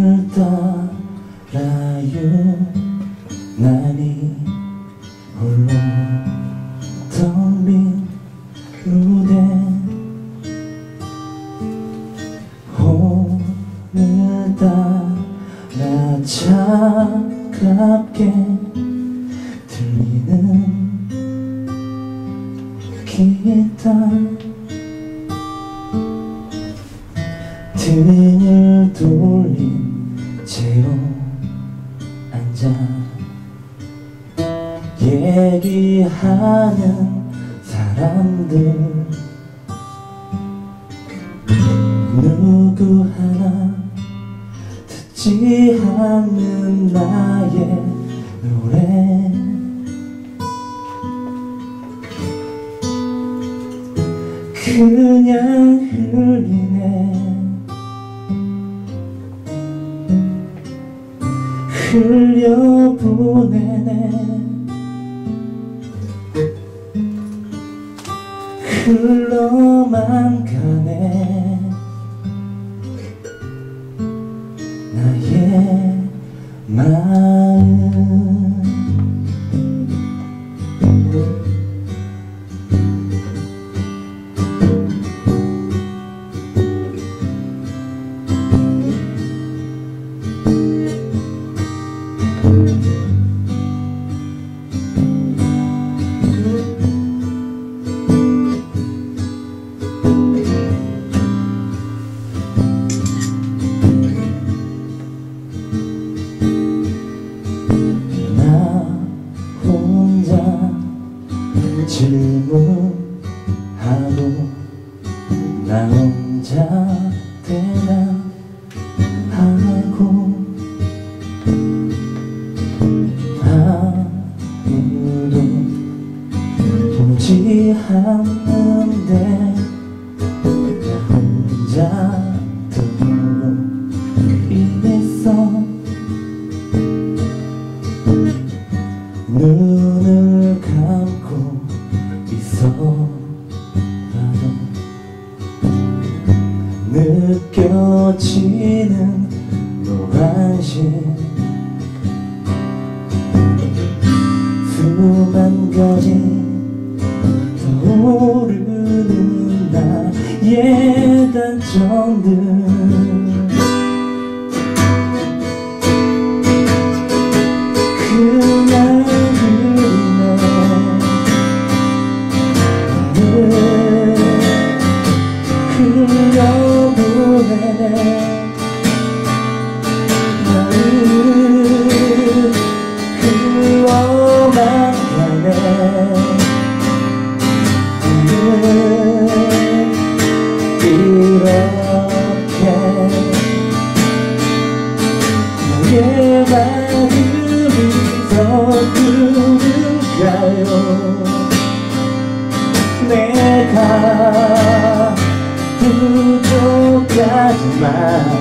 꿈을 따라요. 나니 홀로 텅 빈 무대 혼을 따라 차갑게 들리는 기타 등을 돌린 채로 앉아 얘기하는 사람들 누구 하나 듣지 않는 나의 노래 그냥 흘리네 흘려보내네 흘러만 가네 나의 마음 질문하고 나 혼자 대답하고 아무도 보지 않는데 나 혼자 듣고 있어 눈을 감고 있어봐도 느껴지는 무관심 수만 가지 떠오르는 나의 단점들 흘려보내네 나를 흘러만 가네 이렇게 나의 마음이 서투른가요 내가 부족하지만